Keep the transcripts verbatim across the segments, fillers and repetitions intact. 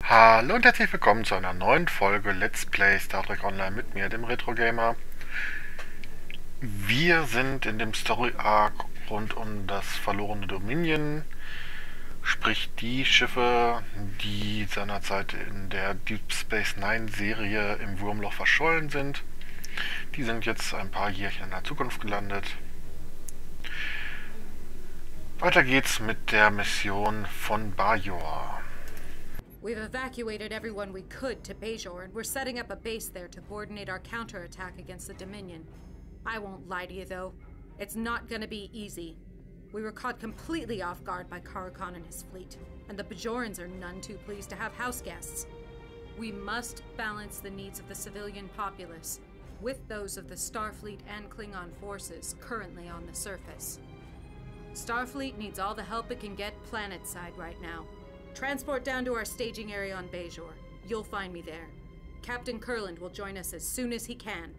Hallo und herzlich willkommen zu einer neuen Folge Let's Play Star Trek Online mit mir, dem Retro Gamer. Wir sind in dem Story Arc rund um das verlorene Dominion, sprich die Schiffe, die seinerzeit in der Deep Space Nine Serie im Wurmloch verschollen sind. Die sind jetzt ein paar Jährchen in der Zukunft gelandet. Weiter geht's mit der Mission von Bajor. We've evacuated everyone we could to Bajor, and we're setting up a base there to coordinate our counterattack against the Dominion. I won't lie to you, though. It's not gonna be easy. We were caught completely off guard by Karakan and his fleet, and the Bajorans are none too pleased to have house guests. We must balance the needs of the civilian populace with those of the Starfleet and Klingon forces currently on the surface. Starfleet needs all the help it can get planet-side right now. Transport down to our staging area on Bajor. You'll find me there. Captain Kurland will join us as soon as he can.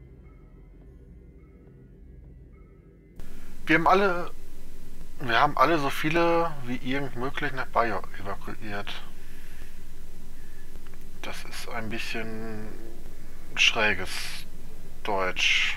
Wir haben alle, wir haben alle so viele wie irgend möglich nach Bajor evakuiert. Das ist ein bisschen schräges Deutsch.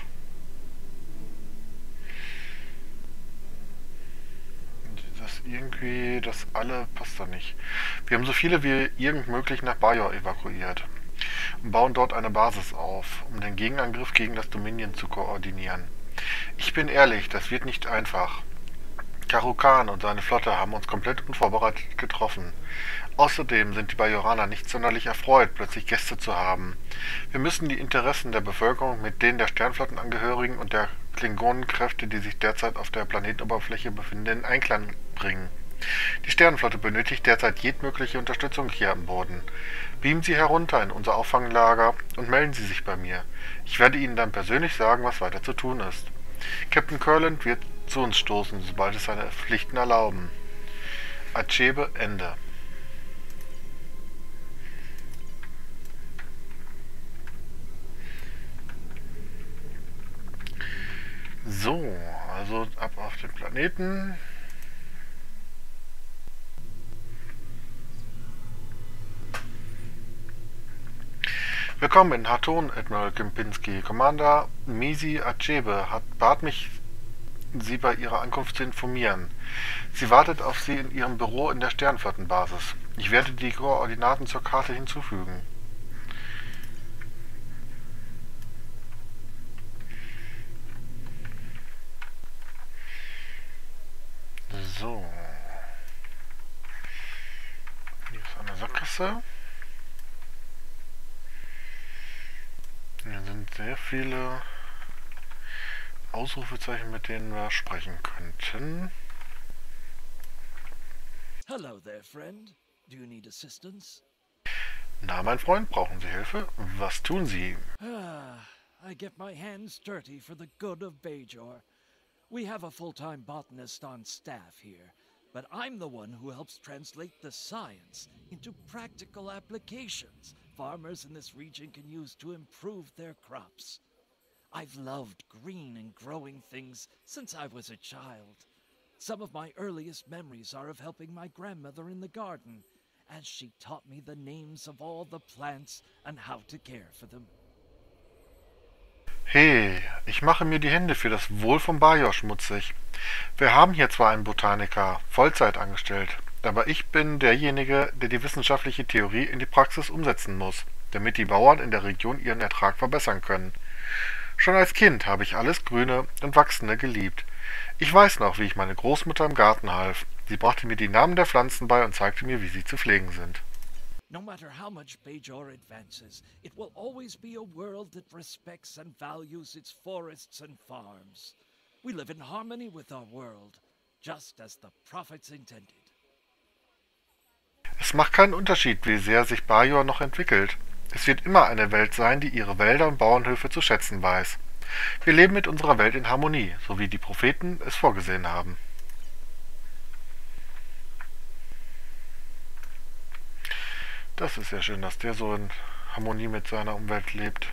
Das irgendwie, das alle passt da nicht. Wir haben so viele wie irgend möglich nach Bajor evakuiert und bauen dort eine Basis auf, um den Gegenangriff gegen das Dominion zu koordinieren. Ich bin ehrlich, das wird nicht einfach. Karakan und seine Flotte haben uns komplett unvorbereitet getroffen. Außerdem sind die Bajoraner nicht sonderlich erfreut, plötzlich Gäste zu haben. Wir müssen die Interessen der Bevölkerung mit denen der Sternflottenangehörigen und der Klingonenkräfte, die sich derzeit auf der Planetenoberfläche befinden, in Einklang bringen. Die Sternenflotte benötigt derzeit jedmögliche Unterstützung hier am Boden. Beamen Sie herunter in unser Auffanglager und melden Sie sich bei mir. Ich werde Ihnen dann persönlich sagen, was weiter zu tun ist. Captain Kurland wird zu uns stoßen, sobald es seine Pflichten erlauben. Achebe, Ende. So, also ab auf den Planeten. Willkommen in Haton, Admiral Kempinski. Commander Misi Achebe hat bat mich, Sie bei Ihrer Ankunft zu informieren. Sie wartet auf Sie in Ihrem Büro in der Sternflottenbasis. Ich werde die Koordinaten zur Karte hinzufügen. So. Hier ist eine Sackgasse. Hier sind sehr viele Ausrufezeichen, mit denen wir sprechen könnten. Hello there, friend. Do you need assistance? Na, mein Freund, brauchen Sie Hilfe? Was tun Sie? Ah, I get my hands dirty for the good of Bajor. We have a full-time botanist on staff here, but I'm the one who helps translate the science into practical applications farmers in this region can use to improve their crops. I've loved green and growing things since I was a child. Some of my earliest memories are of helping my grandmother in the garden, as she taught me the names of all the plants and how to care for them. Hey, ich mache mir die Hände für das Wohl von Bajor schmutzig. Wir haben hier zwar einen Botaniker, Vollzeit angestellt, aber ich bin derjenige, der die wissenschaftliche Theorie in die Praxis umsetzen muss, damit die Bauern in der Region ihren Ertrag verbessern können. Schon als Kind habe ich alles Grüne und Wachsende geliebt. Ich weiß noch, wie ich meine Großmutter im Garten half. Sie brachte mir die Namen der Pflanzen bei und zeigte mir, wie sie zu pflegen sind. No matter how much Bajor advances, it will always be a world that respects and values its forests and farms. We live in harmony with our world, just as the prophets intended. Es macht keinen Unterschied, wie sehr sich Bajor noch entwickelt. Es wird immer eine Welt sein, die ihre Wälder und Bauernhöfe zu schätzen weiß. Wir leben mit unserer Welt in Harmonie, so wie die Propheten es vorgesehen haben. Das ist ja schön, dass der so in Harmonie mit seiner Umwelt lebt.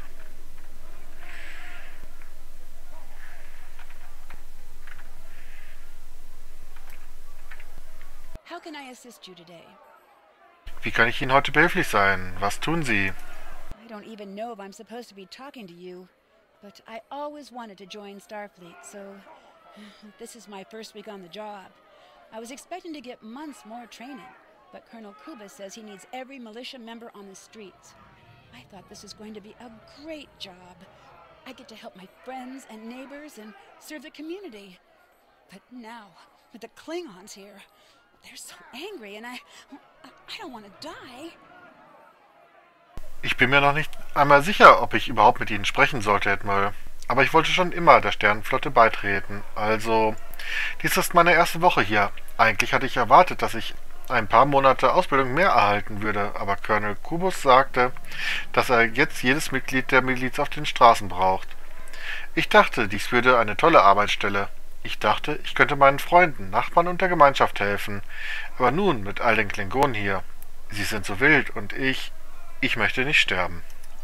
How can I assist you today? Wie kann ich Ihnen heute behilflich sein? Was tun Sie? I don't even know if I'm supposed to be talking to you, but I always wanted to join Starfleet, so this is my first week on the job. I was expecting to get months more training, but Colonel Kuba says he needs every militia member on the streets. I thought this was going to be a great job. I get to help my friends and neighbors and serve the community. But now, with the Klingons here, they're so angry and I... I don't want to die. Ich bin mir noch nicht einmal sicher, ob ich überhaupt mit Ihnen sprechen sollte, Admiral. Aber ich wollte schon immer der Sternenflotte beitreten. Also, dies ist meine erste Woche hier. Eigentlich hatte ich erwartet, dass ich ein paar Monate Ausbildung mehr erhalten würde, aber Colonel Kubus sagte, dass er jetzt jedes Mitglied der Miliz auf den Straßen braucht. Ich dachte, dies würde eine tolle Arbeitsstelle. Ich dachte, ich könnte meinen Freunden, Nachbarn und der Gemeinschaft helfen. Aber nun, mit all den Klingonen hier. Sie sind so wild und ich... Ich möchte nicht sterben.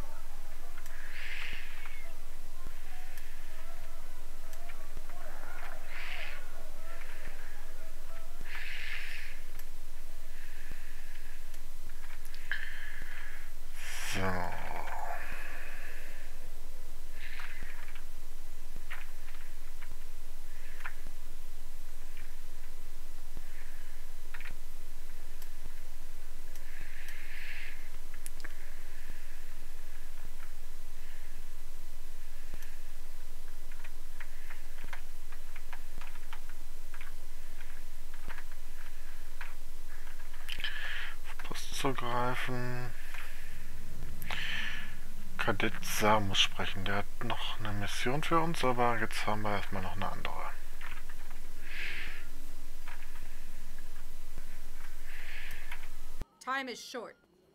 So. Zugreifen. Kadett Sa muss sprechen. Der hat noch eine Mission für uns, aber jetzt haben wir erstmal noch eine andere. Time is short.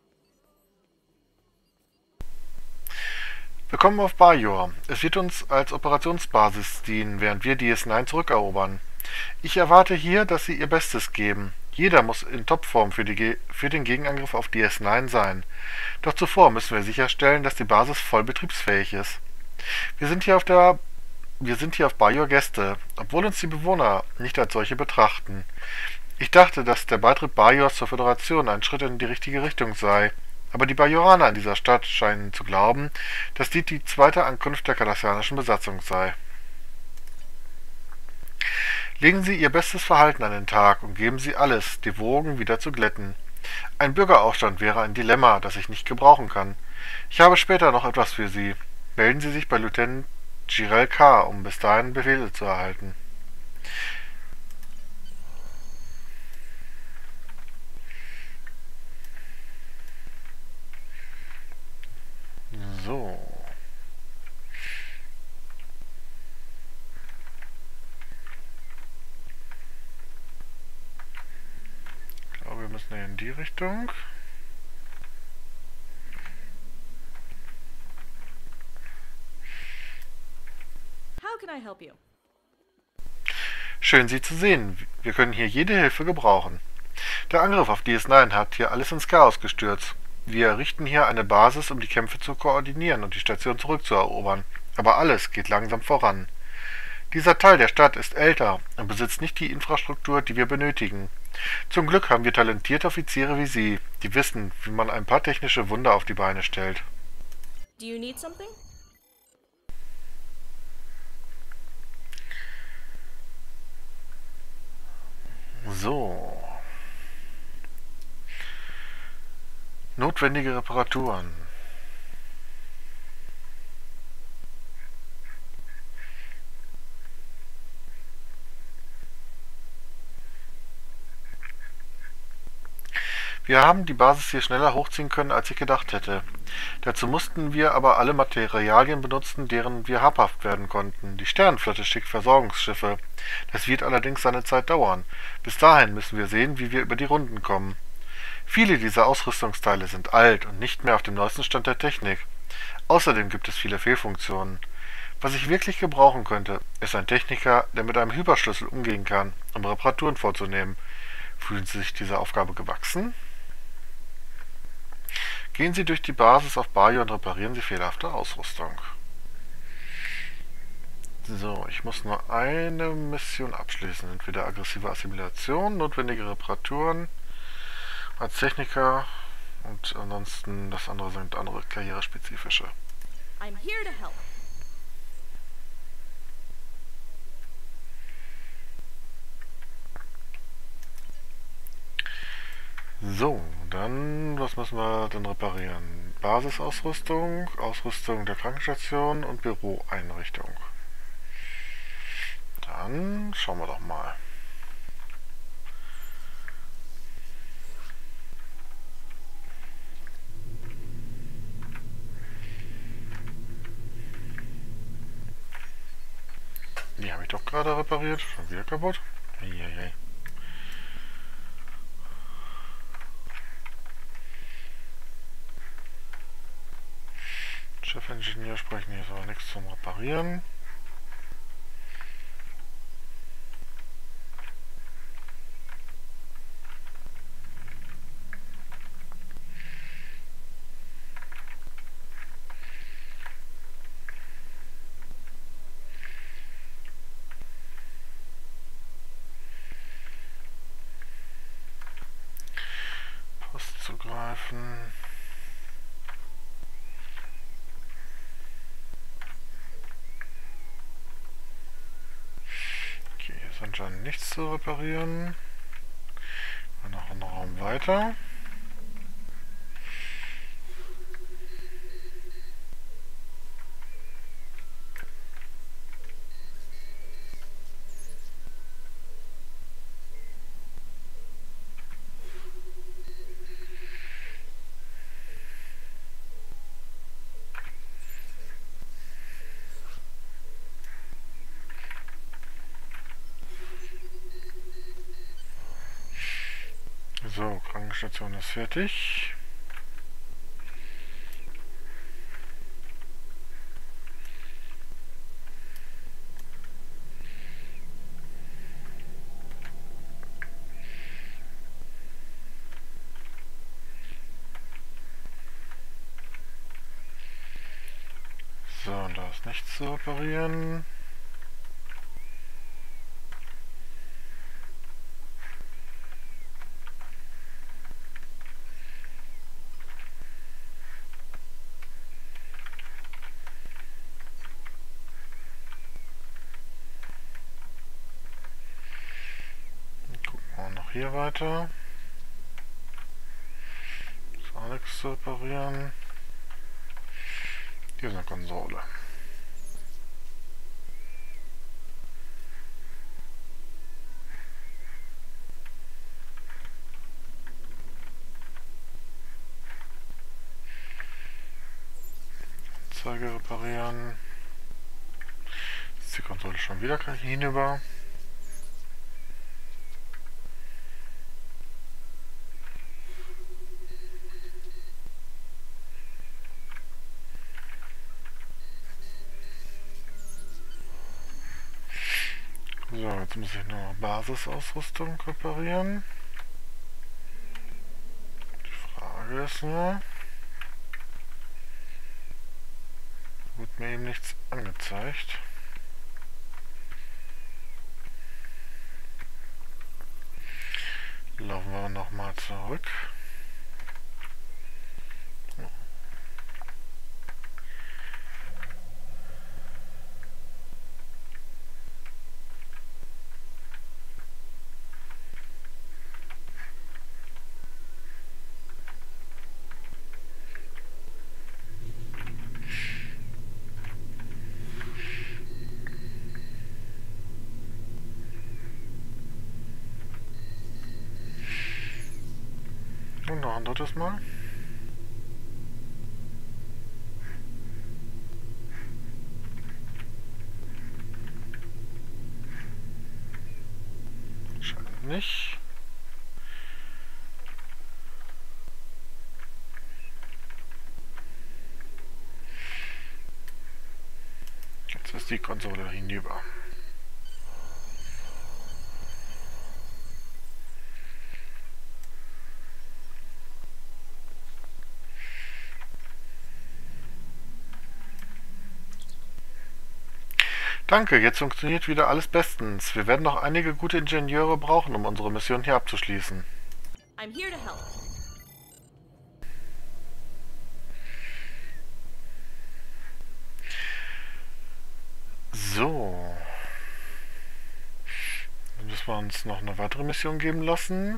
Willkommen auf Bajor. Es wird uns als Operationsbasis dienen, während wir D S neun zurückerobern. Ich erwarte hier, dass Sie Ihr Bestes geben. Jeder muss in Topform für, die, für den Gegenangriff auf D S neun sein. Doch zuvor müssen wir sicherstellen, dass die Basis voll betriebsfähig ist. Wir sind hier auf der, wir sind hier auf Bajor Gäste, obwohl uns die Bewohner nicht als solche betrachten. Ich dachte, dass der Beitritt Bajors zur Föderation ein Schritt in die richtige Richtung sei. Aber die Bajoraner in dieser Stadt scheinen zu glauben, dass dies die zweite Ankunft der kardassianischen Besatzung sei. Legen Sie Ihr bestes Verhalten an den Tag und geben Sie alles, die Wogen wieder zu glätten. Ein Bürgeraufstand wäre ein Dilemma, das ich nicht gebrauchen kann. Ich habe später noch etwas für Sie. Melden Sie sich bei Lieutenant Jirel K., um bis dahin Befehle zu erhalten. So. Ich glaube, wir müssen hier in die Richtung. How can I help you? Schön, Sie zu sehen. Wir können hier jede Hilfe gebrauchen. Der Angriff auf D S neun hat hier alles ins Chaos gestürzt. Wir errichten hier eine Basis, um die Kämpfe zu koordinieren und die Station zurückzuerobern. Aber alles geht langsam voran. Dieser Teil der Stadt ist älter und besitzt nicht die Infrastruktur, die wir benötigen. Zum Glück haben wir talentierte Offiziere wie Sie, die wissen, wie man ein paar technische Wunder auf die Beine stellt. Do you need something? So. Notwendige Reparaturen. Wir haben die Basis hier schneller hochziehen können, als ich gedacht hätte. Dazu mussten wir aber alle Materialien benutzen, deren wir habhaft werden konnten. Die Sternenflotte schickt Versorgungsschiffe. Das wird allerdings seine Zeit dauern. Bis dahin müssen wir sehen, wie wir über die Runden kommen. Viele dieser Ausrüstungsteile sind alt und nicht mehr auf dem neuesten Stand der Technik. Außerdem gibt es viele Fehlfunktionen. Was ich wirklich gebrauchen könnte, ist ein Techniker, der mit einem Hyperschlüssel umgehen kann, um Reparaturen vorzunehmen. Fühlen Sie sich dieser Aufgabe gewachsen? Gehen Sie durch die Basis auf Bajor und reparieren Sie fehlerhafte Ausrüstung. So, ich muss nur eine Mission abschließen. Entweder aggressive Assimilation, notwendige Reparaturen als Techniker und ansonsten das andere sind andere karrierespezifische. I'm here to help. So, dann, was müssen wir denn reparieren? Basisausrüstung, Ausrüstung der Krankenstation und Büroeinrichtung. Dann schauen wir doch mal. Die habe ich doch gerade repariert. Schon wieder kaputt. Eieiei. Chefingenieur sprechen, hier ist aber nichts zum Reparieren. Post zugreifen. Okay, hier ist anscheinend nichts zu reparieren. Noch einen Raum weiter. So, Krankenstation ist fertig. So, und da ist nichts zu reparieren. Hier weiter. Ist auch nichts zu reparieren. Hier ist eine Konsole. Anzeige reparieren. Jetzt ist die Konsole schon wieder hinüber. So, jetzt muss ich nur Basisausrüstung reparieren. Die Frage ist nur, wird mir eben nichts angezeigt. Laufen wir nochmal zurück. Und noch ein drittes Mal. Scheint nicht. Jetzt ist die Konsole hinüber. Danke, jetzt funktioniert wieder alles bestens. Wir werden noch einige gute Ingenieure brauchen, um unsere Mission hier abzuschließen. I'm here to help. So. Dann müssen wir uns noch eine weitere Mission geben lassen.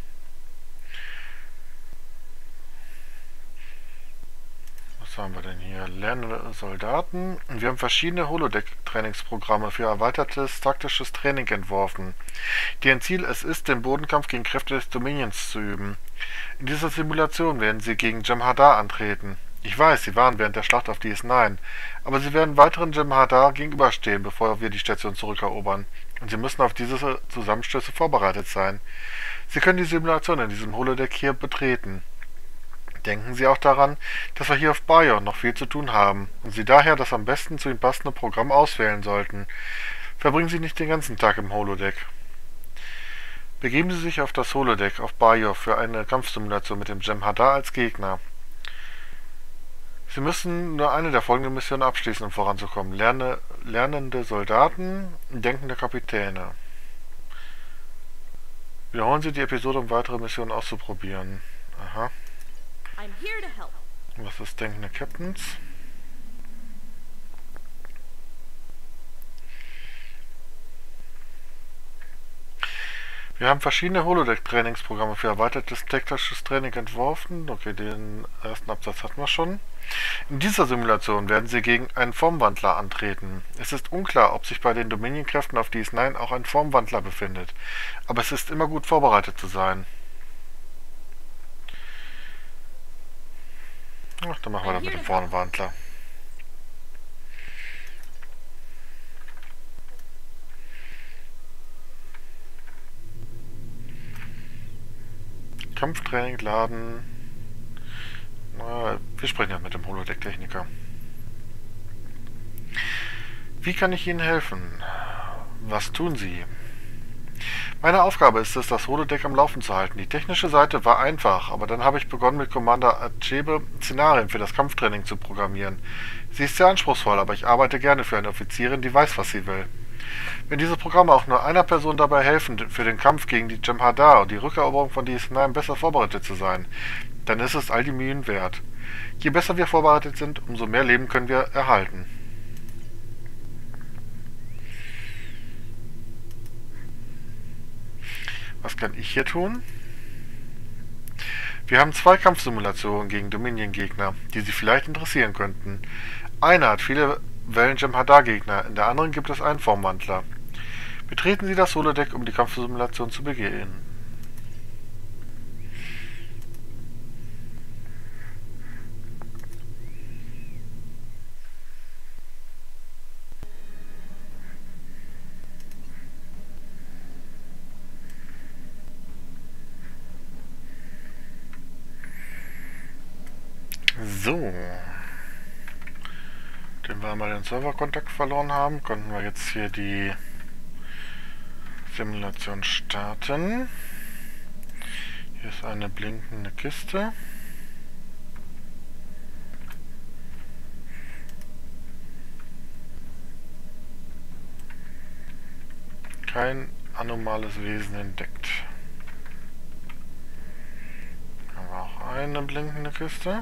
Was haben wir denn hier? Lernende Soldaten. Wir haben verschiedene Holodeck-Trainingsprogramme für erweitertes taktisches Training entworfen, deren Ziel es ist, den Bodenkampf gegen Kräfte des Dominions zu üben. In dieser Simulation werden sie gegen Jem'Hadar antreten. Ich weiß, sie waren während der Schlacht auf D S neun, aber sie werden weiteren Jem'Hadar gegenüberstehen, bevor wir die Station zurückerobern. Und sie müssen auf diese Zusammenstöße vorbereitet sein. Sie können die Simulation in diesem Holodeck hier betreten. Denken Sie auch daran, dass wir hier auf Bajor noch viel zu tun haben und Sie daher das am besten zu Ihnen passende Programm auswählen sollten. Verbringen Sie nicht den ganzen Tag im Holodeck. Begeben Sie sich auf das Holodeck auf Bajor für eine Kampfsimulation mit dem Jem'Hadar als Gegner. Sie müssen nur eine der folgenden Missionen abschließen, um voranzukommen. Lerne, lernende Soldaten, denkende Kapitäne. Wiederholen Sie die Episode, um weitere Missionen auszuprobieren. Aha. I'm here to help. Was ist denkende Captains? Wir haben verschiedene Holodeck-Trainingsprogramme für erweitertes taktisches Training entworfen. Okay, den ersten Absatz hatten wir schon. In dieser Simulation werden Sie gegen einen Formwandler antreten. Es ist unklar, ob sich bei den Dominion-Kräften auf D S neun auch ein Formwandler befindet. Aber es ist immer gut vorbereitet zu sein. Ach, dann machen wir das mit dem Formwandler. Kampftraining laden. Na, wir sprechen ja mit dem Holodeck-Techniker. Wie kann ich Ihnen helfen? Was tun Sie? Meine Aufgabe ist es, das Holodeck am Laufen zu halten. Die technische Seite war einfach, aber dann habe ich begonnen, mit Commander Achebe Szenarien für das Kampftraining zu programmieren. Sie ist sehr anspruchsvoll, aber ich arbeite gerne für eine Offizierin, die weiß, was sie will. Wenn diese Programme auch nur einer Person dabei helfen, für den Kampf gegen die Jem'Hadar und die Rückeroberung von D S neun besser vorbereitet zu sein, dann ist es all die Mühen wert. Je besser wir vorbereitet sind, umso mehr Leben können wir erhalten. Was kann ich hier tun? Wir haben zwei Kampfsimulationen gegen Dominion-Gegner, die Sie vielleicht interessieren könnten. Eine hat viele Wellen Jem'Hadar-Gegner, in der anderen gibt es einen Formwandler. Betreten Sie das Holodeck, um die Kampfsimulation zu beginnen. So. Wenn wir mal den Serverkontakt verloren haben, konnten wir jetzt hier die Simulation starten. Hier ist eine blinkende Kiste. Kein anomales Wesen entdeckt. Hier haben wir auch eine blinkende Kiste.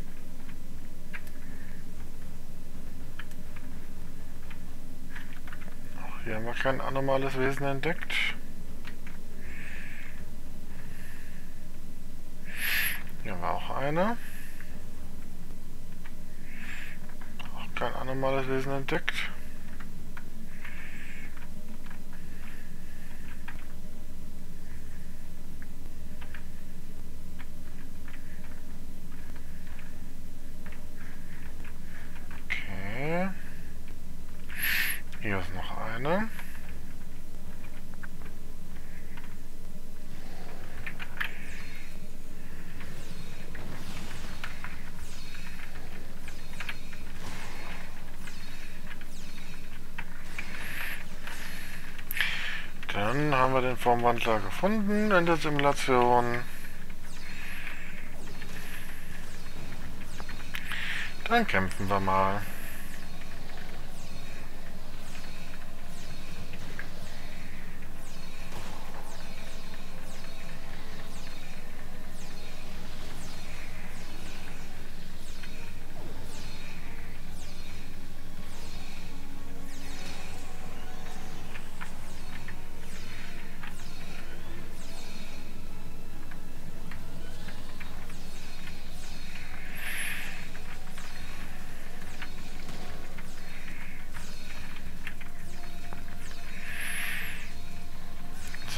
Hier haben wir kein anomales Wesen entdeckt. Hier haben wir auch eine. Auch kein anomales Wesen entdeckt. Okay. Hier ist noch eine. Dann haben wir den Formwandler gefunden in der Simulation. Dann kämpfen wir mal.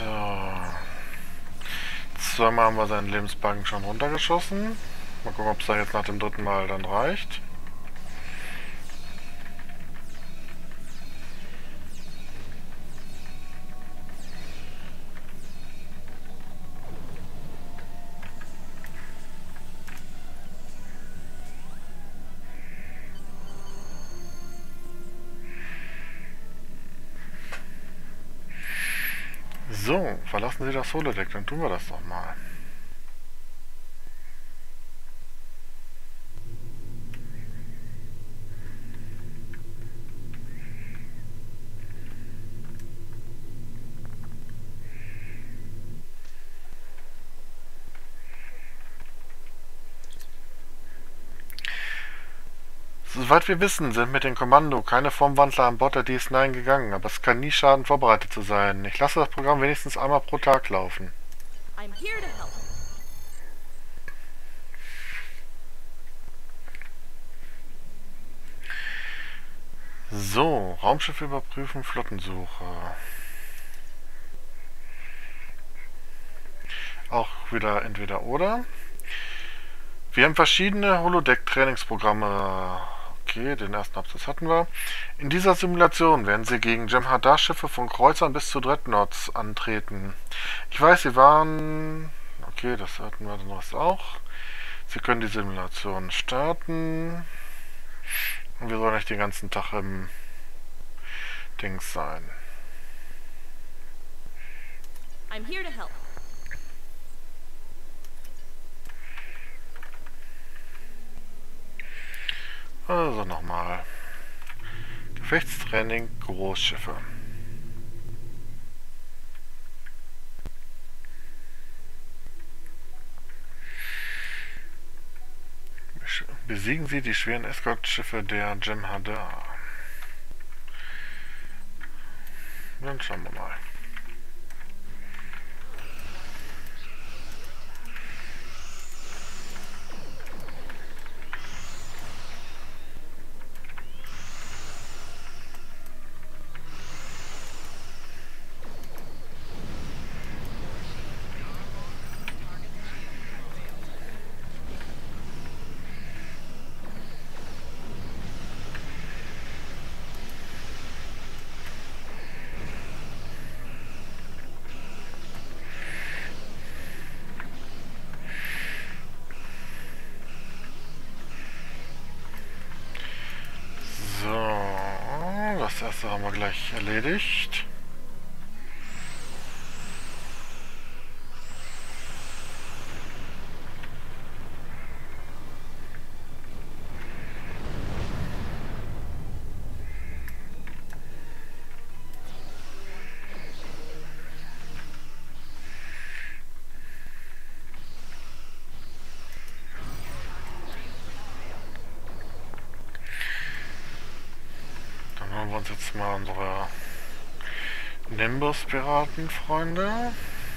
So. Zweimal haben wir seinen Lebensbalken schon runtergeschossen. Mal gucken, ob es da jetzt nach dem dritten Mal dann reicht. So, verlassen Sie das Holodeck, dann tun wir das doch mal. Soweit wir wissen, sind mit dem Kommando keine Formwandler an Bord der D S neun gegangen, aber es kann nie schaden, vorbereitet zu sein. Ich lasse das Programm wenigstens einmal pro Tag laufen. I'm here to help. So, Raumschiff überprüfen, Flottensuche. Auch wieder entweder oder. Wir haben verschiedene Holodeck-Trainingsprogramme. Okay, den ersten Absatz hatten wir. In dieser Simulation werden Sie gegen Jem'Hadar-Schiffe von Kreuzern bis zu Dreadnoughts antreten. Ich weiß, Sie waren... Okay, das hatten wir dann was auch. Sie können die Simulation starten. Und wir sollen nicht den ganzen Tag im Dings sein. I'm here to help. Also nochmal. Gefechtstraining Großschiffe. Besiegen Sie die schweren Escort-Schiffe der Jem'Hadar. Dann schauen wir mal. Das erste haben wir gleich erledigt. Dann wir uns jetzt mal unsere Nimbus-Piraten, Freunde.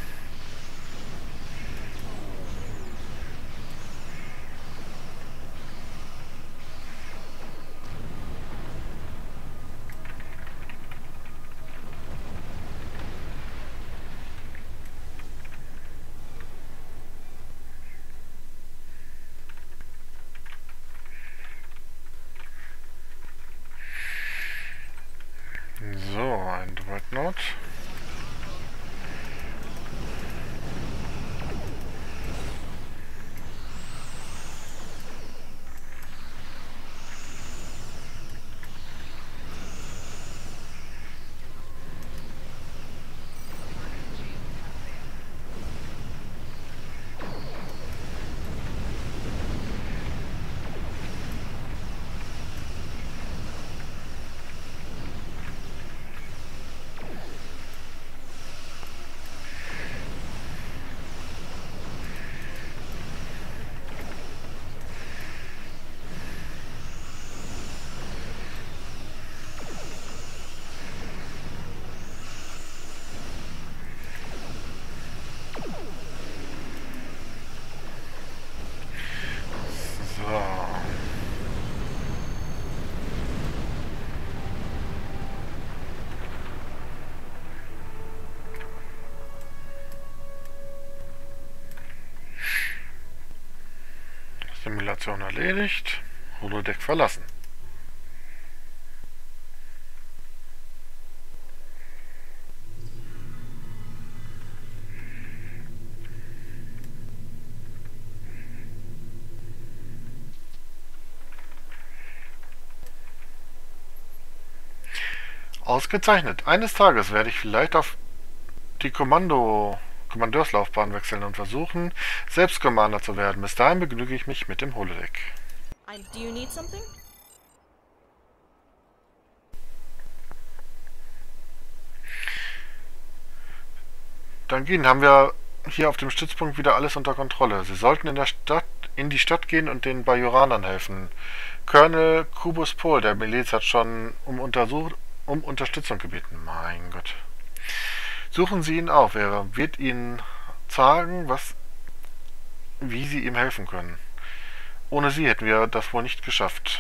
So, ein Dreadnought. Simulation erledigt. Holodeck verlassen. Ausgezeichnet. Eines Tages werde ich vielleicht auf die Kommando Kommandeurslaufbahn wechseln und versuchen, selbst Commander zu werden. Bis dahin begnüge ich mich mit dem Holodeck. I'm, do you need something? Dann haben wir hier auf dem Stützpunkt wieder alles unter Kontrolle. Sie sollten in der Stadt in die Stadt gehen und den Bajoranern helfen. Colonel Kubus Pol, der Miliz, hat schon um, Untersuch um Unterstützung gebeten. Mein Gott. Suchen Sie ihn auf. Er wird Ihnen sagen, was, wie Sie ihm helfen können. Ohne Sie hätten wir das wohl nicht geschafft.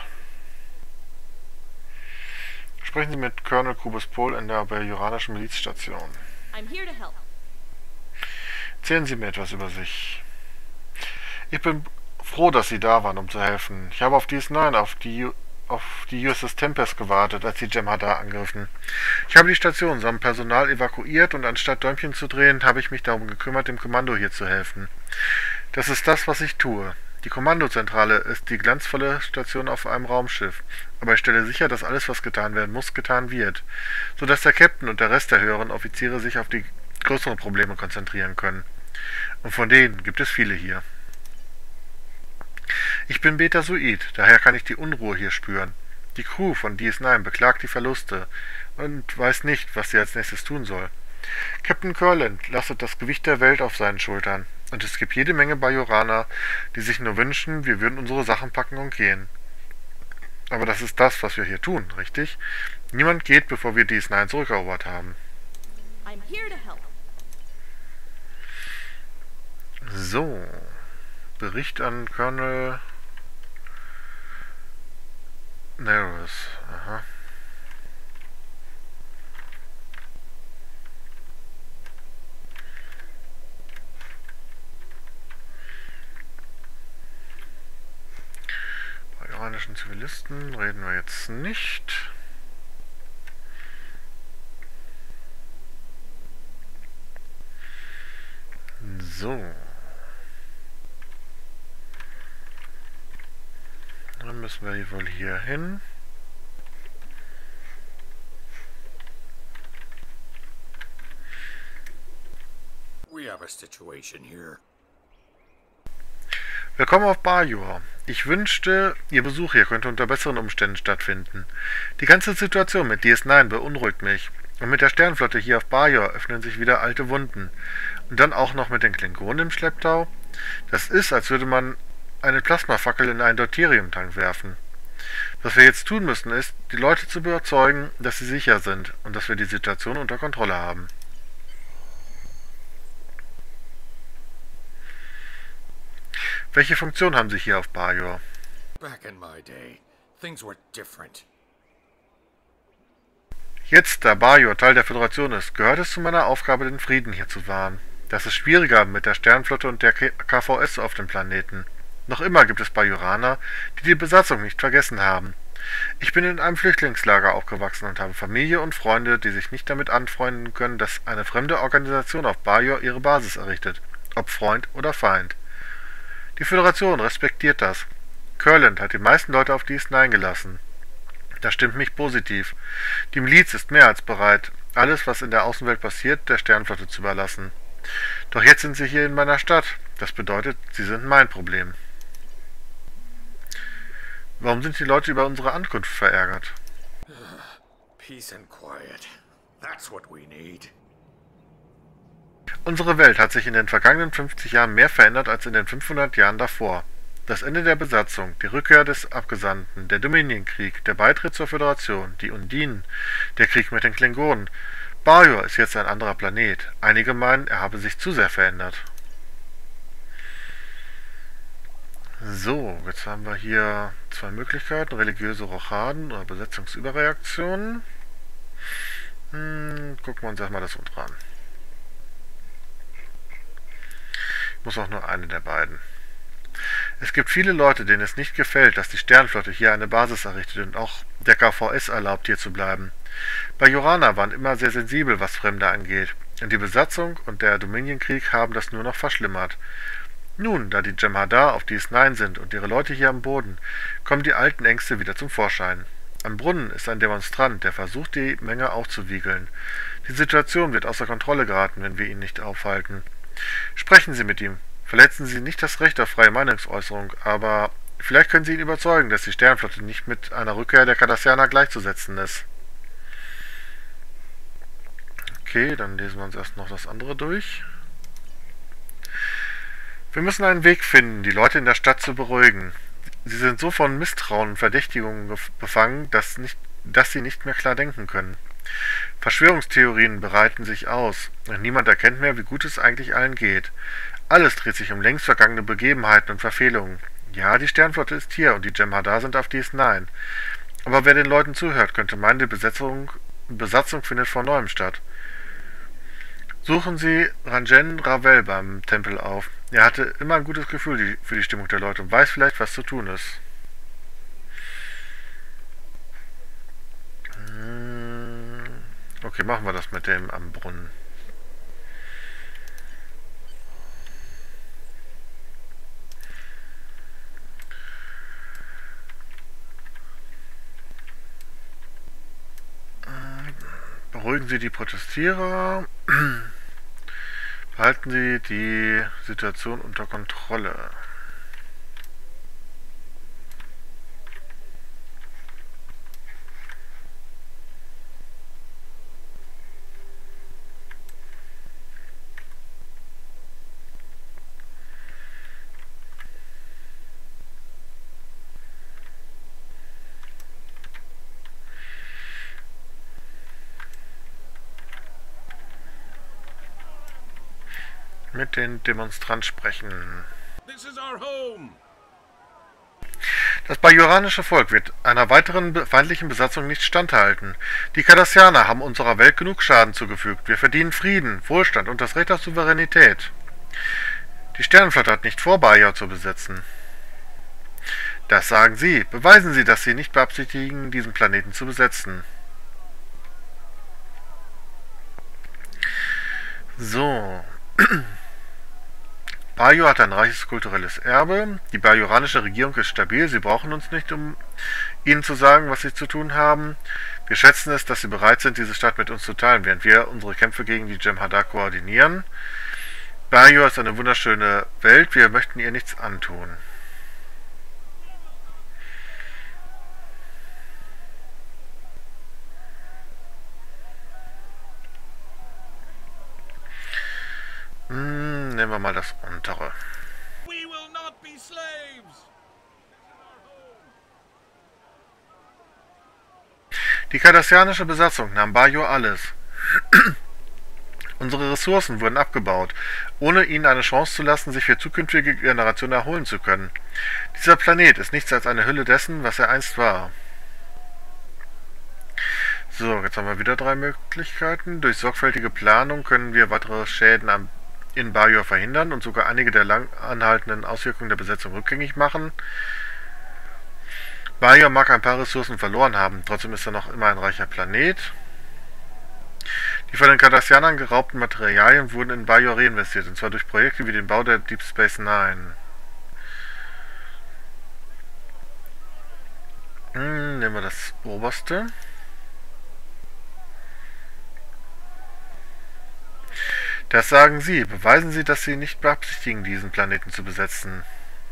Sprechen Sie mit Colonel Kubus Pol in der bajoranischen Milizstation. I'm here to help. Erzählen Sie mir etwas über sich. Ich bin froh, dass Sie da waren, um zu helfen. Ich habe auf D S neun, auf die, auf die U S S Tempest gewartet, als die Jem'Hadar angriffen. Ich habe die Station samt Personal evakuiert und anstatt Däumchen zu drehen, habe ich mich darum gekümmert, dem Kommando hier zu helfen. Das ist das, was ich tue. Die Kommandozentrale ist die glanzvolle Station auf einem Raumschiff, aber ich stelle sicher, dass alles, was getan werden muss, getan wird, sodass der Captain und der Rest der höheren Offiziere sich auf die größeren Probleme konzentrieren können. Und von denen gibt es viele hier. Ich bin Betazoid, daher kann ich die Unruhe hier spüren. Die Crew von D S neun beklagt die Verluste und weiß nicht, was sie als nächstes tun soll. Captain Kurland lastet das Gewicht der Welt auf seinen Schultern, und es gibt jede Menge Bajoraner, die sich nur wünschen, wir würden unsere Sachen packen und gehen. Aber das ist das, was wir hier tun, richtig? Niemand geht, bevor wir D S neun zurückerobert haben. I'm here to help. So. Bericht an Colonel Nervous. Aha. Bei iranischen Zivilisten reden wir jetzt nicht. So. Dann müssen wir wohl hier hin. We have a situation here. Willkommen auf Bajor. Ich wünschte, Ihr Besuch hier könnte unter besseren Umständen stattfinden. Die ganze Situation mit D S neun beunruhigt mich. Und mit der Sternflotte hier auf Bajor öffnen sich wieder alte Wunden. Und dann auch noch mit den Klingonen im Schlepptau. Das ist, als würde man eine Plasmafackel in einen Deuteriumtank werfen. Was wir jetzt tun müssen, ist, die Leute zu überzeugen, dass sie sicher sind und dass wir die Situation unter Kontrolle haben. Welche Funktion haben Sie hier auf Bajor? Back in my day, things were different. Jetzt, da Bajor Teil der Föderation ist, gehört es zu meiner Aufgabe, den Frieden hier zu wahren. Das ist schwieriger mit der Sternflotte und der K V S auf dem Planeten. Noch immer gibt es Bajoraner, die die Besatzung nicht vergessen haben. Ich bin in einem Flüchtlingslager aufgewachsen und habe Familie und Freunde, die sich nicht damit anfreunden können, dass eine fremde Organisation auf Bajor ihre Basis errichtet, ob Freund oder Feind. Die Föderation respektiert das. Kurland hat die meisten Leute auf D S neun gelassen. Das stimmt mich positiv. Die Miliz ist mehr als bereit, alles, was in der Außenwelt passiert, der Sternflotte zu überlassen. Doch jetzt sind sie hier in meiner Stadt. Das bedeutet, sie sind mein Problem. Warum sind die Leute über unsere Ankunft verärgert? Peace and quiet. That's what we need. Unsere Welt hat sich in den vergangenen fünfzig Jahren mehr verändert als in den fünfhundert Jahren davor. Das Ende der Besatzung, die Rückkehr des Abgesandten, der Dominionkrieg, der Beitritt zur Föderation, die Undinen, der Krieg mit den Klingonen. Bajor ist jetzt ein anderer Planet. Einige meinen, er habe sich zu sehr verändert. So, jetzt haben wir hier zwei Möglichkeiten. Religiöse Rochaden oder Besetzungsüberreaktionen. Hm, gucken wir uns erstmal das untere an. Ich muss auch nur eine der beiden. Es gibt viele Leute, denen es nicht gefällt, dass die Sternflotte hier eine Basis errichtet und auch der K V S erlaubt, hier zu bleiben. Bajoraner waren immer sehr sensibel, was Fremde angeht, und die Besatzung und der Dominion-Krieg haben das nur noch verschlimmert. Nun, da die Jem'Hadar auf D S neun sind und ihre Leute hier am Boden, kommen die alten Ängste wieder zum Vorschein. Am Brunnen ist ein Demonstrant, der versucht, die Menge aufzuwiegeln. Die Situation wird außer Kontrolle geraten, wenn wir ihn nicht aufhalten. Sprechen Sie mit ihm. Verletzen Sie nicht das Recht auf freie Meinungsäußerung, aber vielleicht können Sie ihn überzeugen, dass die Sternflotte nicht mit einer Rückkehr der Cardassianer gleichzusetzen ist. Okay, dann lesen wir uns erst noch das andere durch. Wir müssen einen Weg finden, die Leute in der Stadt zu beruhigen. Sie sind so von Misstrauen und Verdächtigungen befangen, dass, nicht, dass sie nicht mehr klar denken können. Verschwörungstheorien breiten sich aus, und niemand erkennt mehr, wie gut es eigentlich allen geht. Alles dreht sich um längst vergangene Begebenheiten und Verfehlungen. Ja, die Sternflotte ist hier und die Jem'Hadar sind auf D S neun. Aber wer den Leuten zuhört, könnte meinen, die Besetzung, Besatzung findet von neuem statt. Suchen Sie Ranjen Ravel beim Tempel auf. Er hatte immer ein gutes Gefühl für die Stimmung der Leute und weiß vielleicht, was zu tun ist. Okay, machen wir das mit dem am Brunnen. Beruhigen Sie die Protestierer. Behalten Sie die Situation unter Kontrolle. Mit den Demonstranten sprechen. Das bajoranische Volk wird einer weiteren feindlichen Besatzung nicht standhalten. Die Cardassianer haben unserer Welt genug Schaden zugefügt. Wir verdienen Frieden, Wohlstand und das Recht auf Souveränität. Die Sternenflotte hat nicht vor, Bajor zu besetzen. Das sagen Sie. Beweisen Sie, dass Sie nicht beabsichtigen, diesen Planeten zu besetzen. So. Bajor hat ein reiches kulturelles Erbe. Die bajoranische Regierung ist stabil. Sie brauchen uns nicht, um ihnen zu sagen, was sie zu tun haben. Wir schätzen es, dass sie bereit sind, diese Stadt mit uns zu teilen, während wir unsere Kämpfe gegen die Jem'Hadar koordinieren. Bajor ist eine wunderschöne Welt. Wir möchten ihr nichts antun. Hm, nehmen wir mal das untere. Die cardassianische Besatzung nahm Bajor alles. Unsere Ressourcen wurden abgebaut, ohne ihnen eine Chance zu lassen, sich für zukünftige Generationen erholen zu können. Dieser Planet ist nichts als eine Hülle dessen, was er einst war. So, jetzt haben wir wieder drei Möglichkeiten. Durch sorgfältige Planung können wir weitere Schäden am in Bajor verhindern und sogar einige der lang anhaltenden Auswirkungen der Besetzung rückgängig machen. Bajor mag ein paar Ressourcen verloren haben, trotzdem ist er noch immer ein reicher Planet. Die von den Cardassianern geraubten Materialien wurden in Bajor reinvestiert, und zwar durch Projekte wie den Bau der Deep Space Nine. Hm, nehmen wir das oberste. Das sagen Sie. Beweisen Sie, dass Sie nicht beabsichtigen, diesen Planeten zu besetzen.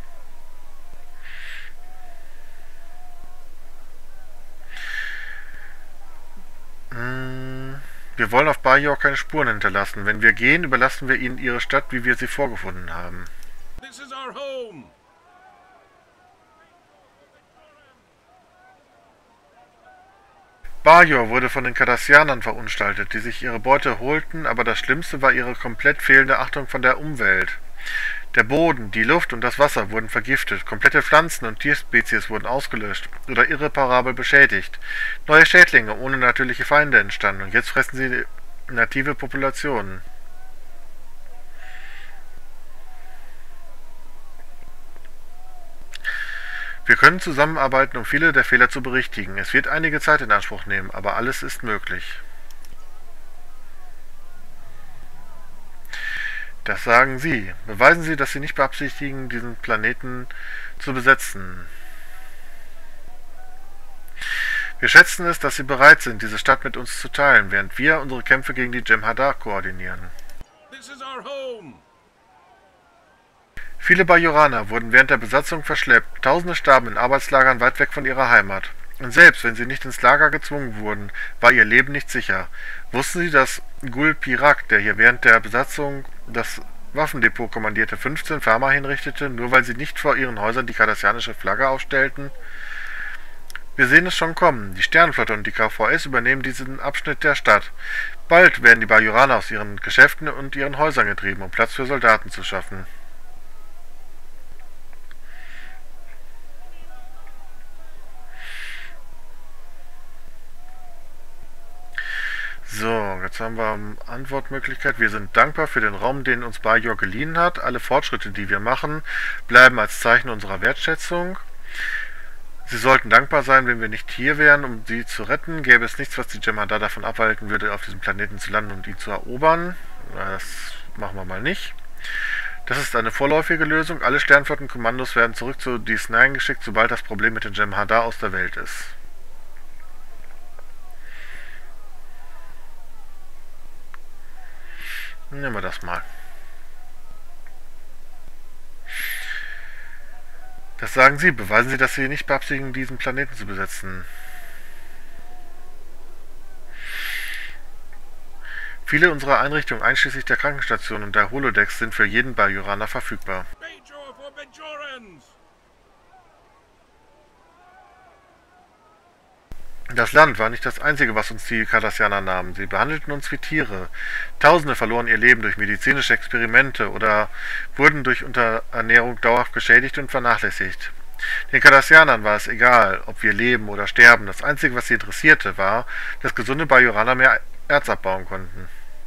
Hm, wir wollen auf Bajor keine Spuren hinterlassen. Wenn wir gehen, überlassen wir Ihnen Ihre Stadt, wie wir sie vorgefunden haben. This is our home. Bajor wurde von den Cardassianern verunstaltet, die sich ihre Beute holten, aber das Schlimmste war ihre komplett fehlende Achtung von der Umwelt. Der Boden, die Luft und das Wasser wurden vergiftet, komplette Pflanzen- und Tierspezies wurden ausgelöscht oder irreparabel beschädigt. Neue Schädlinge ohne natürliche Feinde entstanden und jetzt fressen sie native Populationen. Wir können zusammenarbeiten, um viele der Fehler zu berichtigen. Es wird einige Zeit in Anspruch nehmen, aber alles ist möglich. Das sagen Sie. Beweisen Sie, dass Sie nicht beabsichtigen, diesen Planeten zu besetzen. Wir schätzen es, dass Sie bereit sind, diese Stadt mit uns zu teilen, während wir unsere Kämpfe gegen die Jem'Hadar koordinieren. This is our home. Viele Bajoraner wurden während der Besatzung verschleppt, Tausende starben in Arbeitslagern weit weg von ihrer Heimat. Und selbst wenn sie nicht ins Lager gezwungen wurden, war ihr Leben nicht sicher. Wussten Sie, dass Gul Pirak, der hier während der Besatzung das Waffendepot kommandierte, fünfzehn Farmer hinrichtete, nur weil sie nicht vor ihren Häusern die kardassianische Flagge aufstellten? Wir sehen es schon kommen. Die Sternenflotte und die K V S übernehmen diesen Abschnitt der Stadt. Bald werden die Bajoraner aus ihren Geschäften und ihren Häusern getrieben, um Platz für Soldaten zu schaffen. So, jetzt haben wir eine Antwortmöglichkeit. Wir sind dankbar für den Raum, den uns Bajor geliehen hat. Alle Fortschritte, die wir machen, bleiben als Zeichen unserer Wertschätzung. Sie sollten dankbar sein, wenn wir nicht hier wären, um sie zu retten. Gäbe es nichts, was die Jem'Hadar davon abhalten würde, auf diesem Planeten zu landen und ihn zu erobern. Das machen wir mal nicht. Das ist eine vorläufige Lösung. Alle Sternflottenkommandos werden zurück zu D S neun geschickt, sobald das Problem mit den Jem'Hadar aus der Welt ist. Nehmen wir das mal. Das sagen Sie. Beweisen Sie, dass Sie nicht beabsichtigen, diesen Planeten zu besetzen. Viele unserer Einrichtungen, einschließlich der Krankenstation und der Holodecks, sind für jeden Bajoraner verfügbar. Bajor for Bajorans! Das Land war nicht das Einzige, was uns die Cardassianer nahmen. Sie behandelten uns wie Tiere. Tausende verloren ihr Leben durch medizinische Experimente oder wurden durch Unterernährung dauerhaft geschädigt und vernachlässigt. Den Cardassianern war es egal, ob wir leben oder sterben. Das Einzige, was sie interessierte, war, dass gesunde Bajoraner mehr Erz abbauen konnten.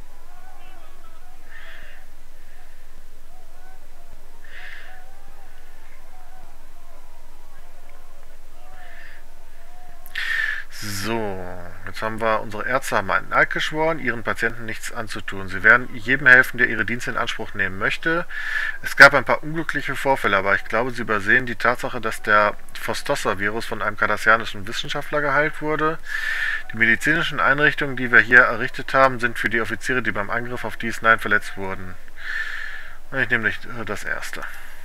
So, jetzt haben wir, unsere Ärzte haben einen Eid geschworen, ihren Patienten nichts anzutun. Sie werden jedem helfen, der ihre Dienste in Anspruch nehmen möchte. Es gab ein paar unglückliche Vorfälle, aber ich glaube, sie übersehen die Tatsache, dass der Fostossa-Virus von einem kardassianischen Wissenschaftler geheilt wurde. Die medizinischen Einrichtungen, die wir hier errichtet haben, sind für die Offiziere, die beim Angriff auf D S neun verletzt wurden. Ich nehme nicht das erste.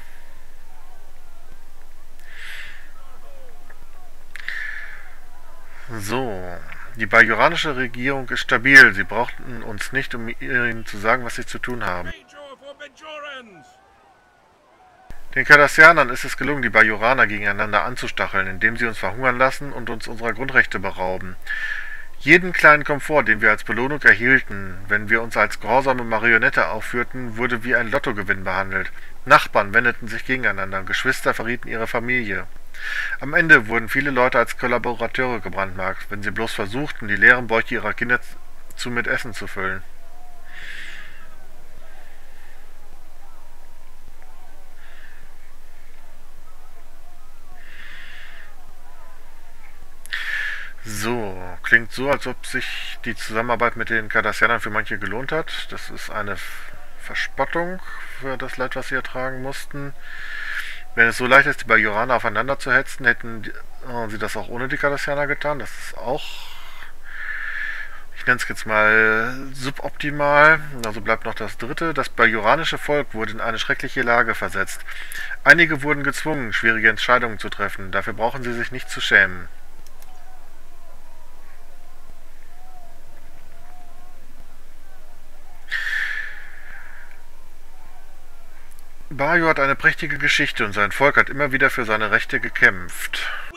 So, die bajoranische Regierung ist stabil. Sie brauchten uns nicht, um ihnen zu sagen, was sie zu tun haben. Bajor for Bajorans! Den Cardassianern ist es gelungen, die Bajoraner gegeneinander anzustacheln, indem sie uns verhungern lassen und uns unserer Grundrechte berauben. Jeden kleinen Komfort, den wir als Belohnung erhielten, wenn wir uns als gehorsame Marionette aufführten, wurde wie ein Lottogewinn behandelt. Nachbarn wendeten sich gegeneinander, Geschwister verrieten ihre Familie. Am Ende wurden viele Leute als Kollaborateure gebrandmarkt, wenn sie bloß versuchten, die leeren Bäuche ihrer Kinder zu mit Essen zu füllen. So, klingt so, als ob sich die Zusammenarbeit mit den Cardassianern für manche gelohnt hat. Das ist eine Verspottung für das Leid, was sie ertragen mussten. Wenn es so leicht ist, die Bajoraner aufeinander zu hetzen, hätten sie das auch ohne die Cardassianer getan. Das ist auch, ich nenne es jetzt mal, suboptimal. Also bleibt noch das dritte. Das bajoranische Volk wurde in eine schreckliche Lage versetzt. Einige wurden gezwungen, schwierige Entscheidungen zu treffen. Dafür brauchen sie sich nicht zu schämen. Bajor hat eine prächtige Geschichte und sein Volk hat immer wieder für seine Rechte gekämpft.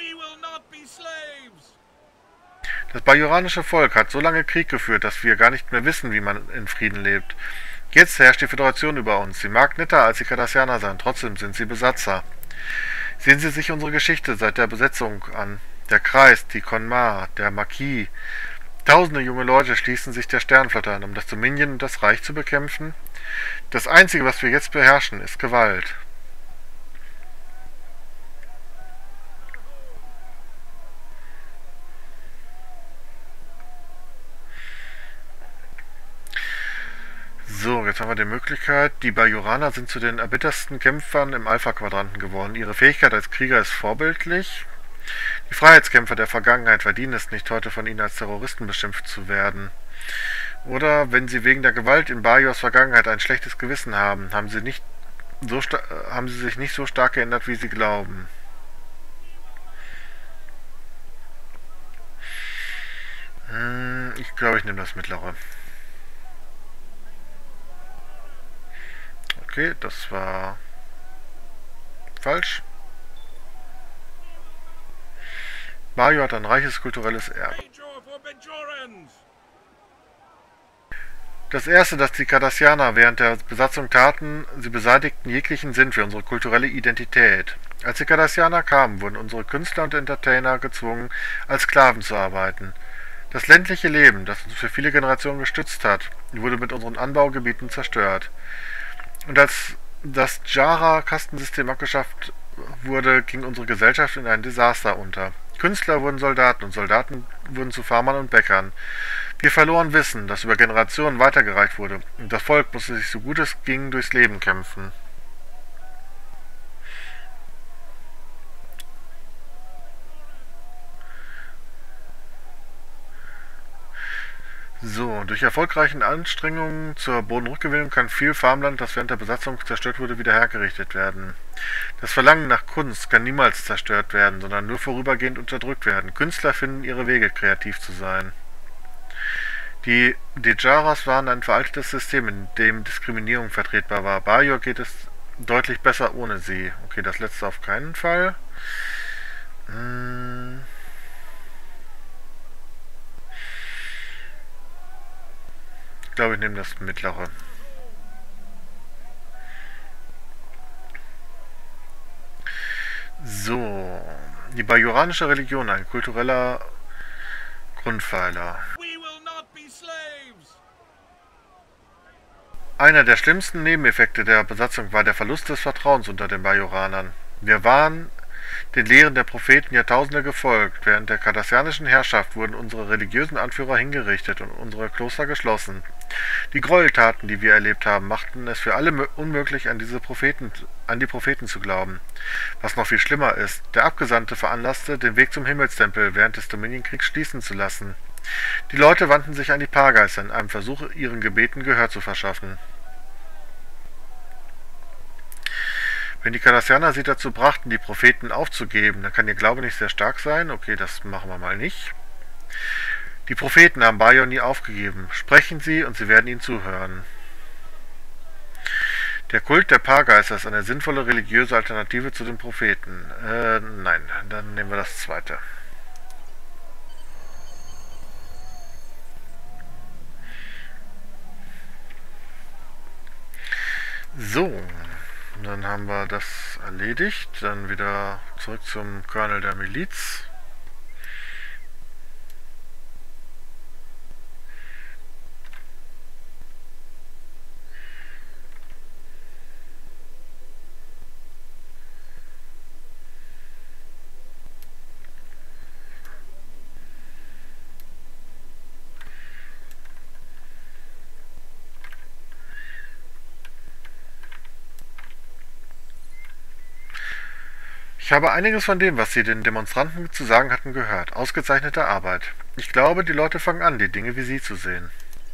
Das bajoranische Volk hat so lange Krieg geführt, dass wir gar nicht mehr wissen, wie man in Frieden lebt. Jetzt herrscht die Föderation über uns. Sie mag netter als die Cardassianer sein, trotzdem sind sie Besatzer. Sehen Sie sich unsere Geschichte seit der Besetzung an. Der Kreis, die Konmar, der Marquis. Tausende junge Leute schließen sich der Sternenflotte an, um das Dominion und das Reich zu bekämpfen. Das Einzige, was wir jetzt beherrschen, ist Gewalt. jetzt haben wir die Möglichkeit. Die Bajoraner sind zu den erbittersten Kämpfern im Alpha-Quadranten geworden. Ihre Fähigkeit als Krieger ist vorbildlich. Die Freiheitskämpfer der Vergangenheit verdienen es nicht, heute von ihnen als Terroristen beschimpft zu werden. Oder wenn sie wegen der Gewalt in Bajors Vergangenheit ein schlechtes Gewissen haben, haben sie, nicht so haben sie sich nicht so stark geändert, wie sie glauben. Hm, ich glaube, ich nehme das mittlere. Okay, das war falsch. Bajor hat ein reiches kulturelles Erbe. Das erste, das die Cardassianer während der Besatzung taten, sie beseitigten jeglichen Sinn für unsere kulturelle Identität. Als die Cardassianer kamen, wurden unsere Künstler und Entertainer gezwungen, als Sklaven zu arbeiten. Das ländliche Leben, das uns für viele Generationen gestützt hat, wurde mit unseren Anbaugebieten zerstört. Und als das Jara-Kastensystem abgeschafft wurde, ging unsere Gesellschaft in ein Desaster unter. Künstler wurden Soldaten und Soldaten wurden zu Farmern und Bäckern. Wir verloren Wissen, das über Generationen weitergereicht wurde, und das Volk musste sich so gut es ging durchs Leben kämpfen. So, durch erfolgreichen Anstrengungen zur Bodenrückgewinnung kann viel Farmland, das während der Besatzung zerstört wurde, wieder hergerichtet werden. Das Verlangen nach Kunst kann niemals zerstört werden, sondern nur vorübergehend unterdrückt werden. Künstler finden ihre Wege, kreativ zu sein. Die Dejaras waren ein veraltetes System, in dem Diskriminierung vertretbar war. Bajor geht es deutlich besser ohne sie. Okay, das letzte auf keinen Fall. Hm. Ich glaube, ich nehme das mittlere. So, die bajoranische Religion, ein kultureller Grundpfeiler. Einer der schlimmsten Nebeneffekte der Besatzung war der Verlust des Vertrauens unter den Bajoranern. Wir waren den Lehren der Propheten Jahrtausende gefolgt. Während der cardassianischen Herrschaft wurden unsere religiösen Anführer hingerichtet und unsere Kloster geschlossen. Die Gräueltaten, die wir erlebt haben, machten es für alle unmöglich, an diese Propheten, an die Propheten zu glauben. Was noch viel schlimmer ist, der Abgesandte veranlasste, den Weg zum Himmelstempel während des Dominion-Kriegs schließen zu lassen. Die Leute wandten sich an die Paargeister in einem Versuch, ihren Gebeten Gehör zu verschaffen. Wenn die Cardassianer sie dazu brachten, die Propheten aufzugeben, dann kann ihr Glaube nicht sehr stark sein. Okay, das machen wir mal nicht. Die Propheten haben Bajor nie aufgegeben. Sprechen sie und sie werden ihnen zuhören. Der Kult der Paargeister ist eine sinnvolle religiöse Alternative zu den Propheten. Äh, nein, dann nehmen wir das zweite. So, dann haben wir das erledigt. Dann wieder zurück zum Colonel der Miliz. Ich habe einiges von dem, was Sie den Demonstranten zu sagen hatten, gehört. Ausgezeichnete Arbeit. Ich glaube, die Leute fangen an, die Dinge wie Sie zu sehen.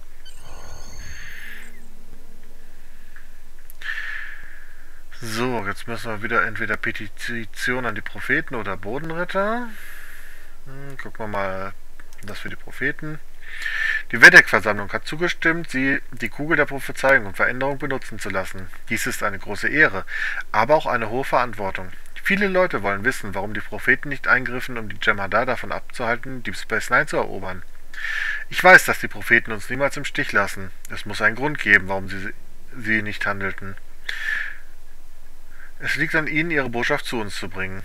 So, jetzt müssen wir wieder entweder Petition an die Propheten oder Bodenritter. Hm, gucken wir mal das für die Propheten. Die Vedek-Versammlung hat zugestimmt, sie die Kugel der Prophezeiung und Veränderung benutzen zu lassen. Dies ist eine große Ehre, aber auch eine hohe Verantwortung. Viele Leute wollen wissen, warum die Propheten nicht eingriffen, um die Jem'Hadar davon abzuhalten, Deep Space Nine zu erobern. Ich weiß, dass die Propheten uns niemals im Stich lassen. Es muss einen Grund geben, warum sie, sie nicht handelten. Es liegt an ihnen, ihre Botschaft zu uns zu bringen.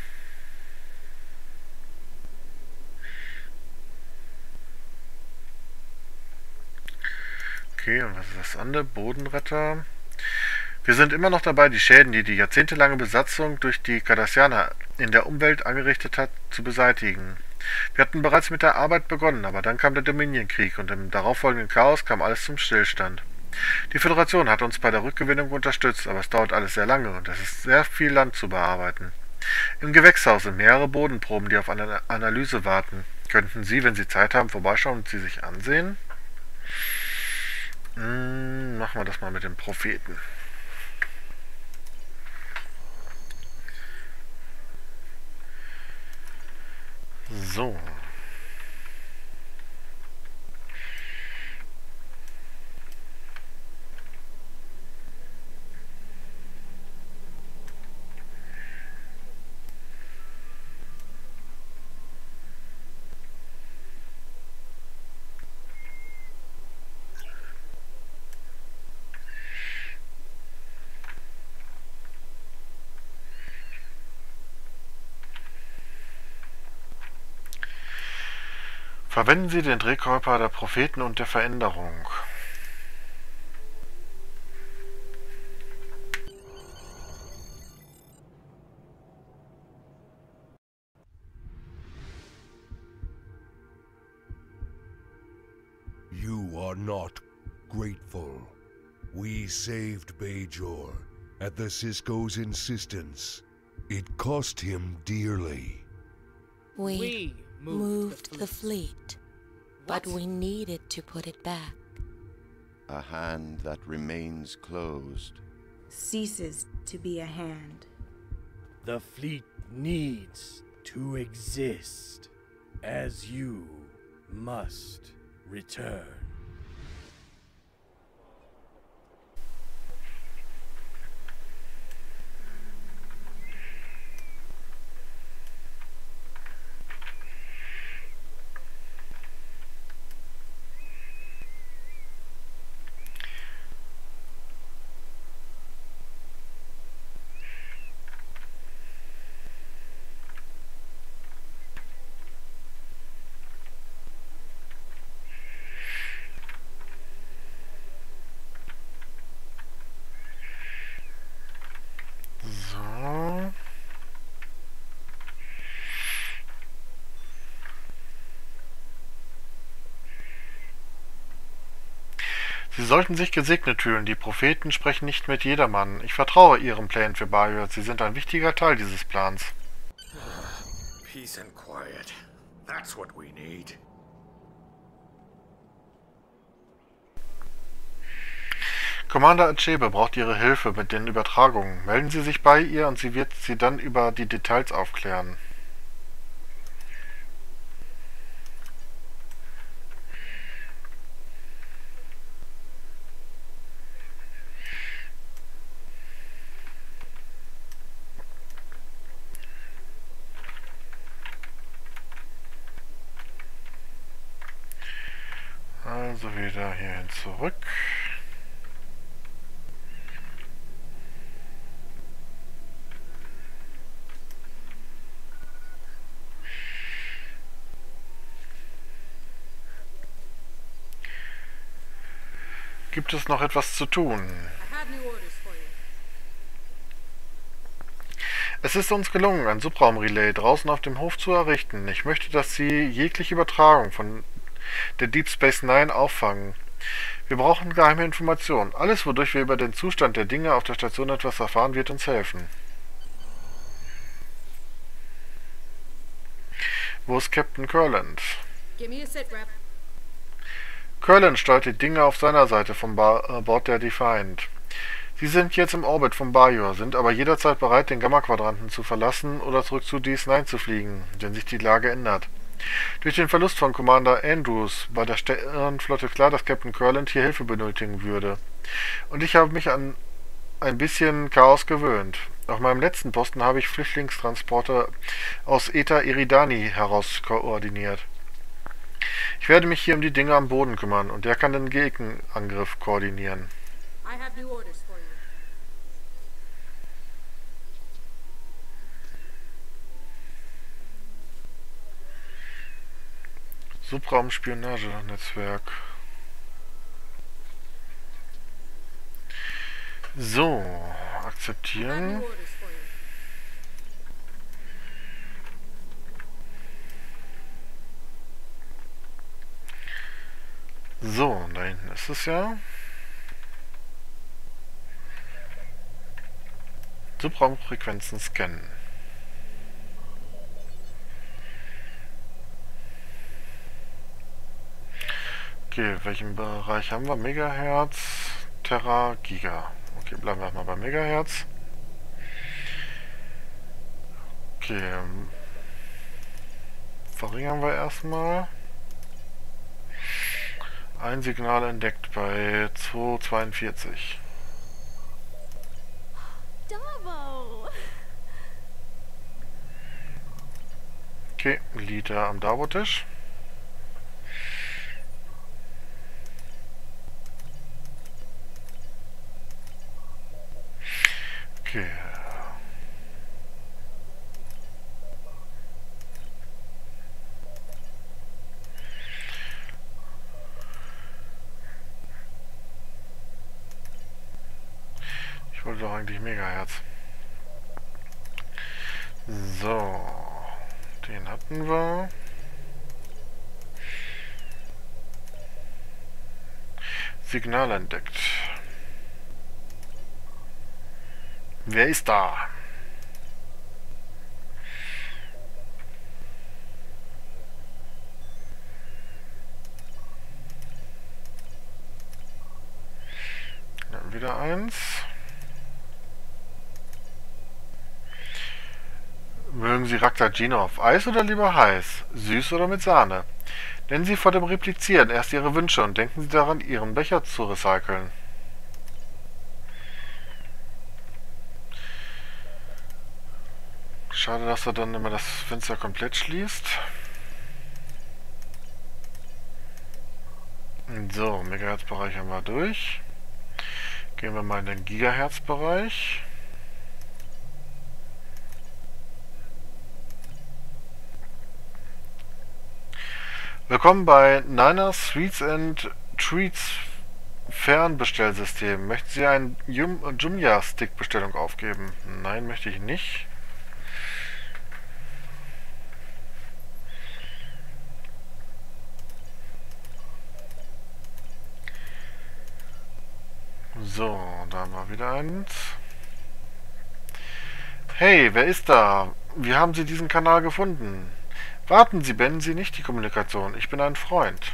Okay, und was ist das andere? Bodenretter. Wir sind immer noch dabei, die Schäden, die die jahrzehntelange Besatzung durch die Cardassianer in der Umwelt angerichtet hat, zu beseitigen. Wir hatten bereits mit der Arbeit begonnen, aber dann kam der Dominion-Krieg und im darauffolgenden Chaos kam alles zum Stillstand. Die Föderation hat uns bei der Rückgewinnung unterstützt, aber es dauert alles sehr lange und es ist sehr viel Land zu bearbeiten. Im Gewächshaus sind mehrere Bodenproben, die auf eine Analyse warten. Könnten Sie, wenn Sie Zeit haben, vorbeischauen und sie sich ansehen? Hm, machen wir das mal mit dem Propheten. So. Verwenden Sie den Drehkörper der Propheten und der Veränderung. You are not grateful. We saved Bajor at the Cisco's insistence. It cost him dearly. We, We moved, moved the the fleet, but we needed to put it back. A hand that remains closed ceases to be a hand. The fleet needs to exist, as you must return. So. Sie sollten sich gesegnet fühlen. Die Propheten sprechen nicht mit jedermann. Ich vertraue Ihren Plänen für Bajor. Sie sind ein wichtiger Teil dieses Plans. Peace and quiet. That's what we need. Commander Achebe braucht Ihre Hilfe mit den Übertragungen. Melden Sie sich bei ihr und sie wird Sie dann über die Details aufklären. Also wieder hierhin zurück. Gibt es noch etwas zu tun? Es ist uns gelungen, ein Subraumrelay draußen auf dem Hof zu errichten. Ich möchte, dass Sie jegliche Übertragung von der Deep Space Nine auffangen. Wir brauchen geheime Informationen. Alles, wodurch wir über den Zustand der Dinge auf der Station etwas erfahren, wird uns helfen. Wo ist Captain Kurland? Give me a sit rep. Kurland steuert die Dinge auf seiner Seite vom ba äh, Bord der Defiant. Sie sind jetzt im Orbit von Bajor, sind aber jederzeit bereit, den Gamma-Quadranten zu verlassen oder zurück zu D S neun zu fliegen, wenn sich die Lage ändert. Durch den Verlust von Commander Andrews war der Sternenflotte klar, dass Captain Kurland hier Hilfe benötigen würde. Und ich habe mich an ein bisschen Chaos gewöhnt. Auf meinem letzten Posten habe ich Flüchtlingstransporter aus Eta Eridani heraus koordiniert. Ich werde mich hier um die Dinge am Boden kümmern und der kann den Gegenangriff koordinieren. I have new orders for you. Subraum-Spionage-Netzwerk. So, akzeptieren. So, da hinten ist es ja. Subraumfrequenzen scannen. Okay, welchen Bereich haben wir? Megahertz, Terra, Giga. Okay, bleiben wir mal bei Megahertz. Okay, ähm, verringern wir erstmal. Ein Signal entdeckt bei zweihundertzweiundvierzig. Davo! Okay, Liter am Davo-Tisch. Okay. Ich wollte doch eigentlich Megahertz. So. Den hatten wir. Signal entdeckt. Wer ist da? Dann wieder eins. Mögen Sie Raktagino auf Eis oder lieber heiß? Süß oder mit Sahne? Nennen Sie vor dem Replizieren erst Ihre Wünsche und denken Sie daran, Ihren Becher zu recyceln. Schade, dass er dann immer das Fenster komplett schließt. So, Megahertz-Bereich haben wir durch. Gehen wir mal in den Gigahertz-Bereich. Willkommen bei Niners Sweets and Treats Fernbestellsystem. Möchten Sie eine Jumia-Stick-Bestellung aufgeben? Nein, möchte ich nicht. So, da haben wir wieder eins. Hey, wer ist da? Wie haben Sie diesen Kanal gefunden? Warten Sie, beenden Sie nicht die Kommunikation. Ich bin ein Freund.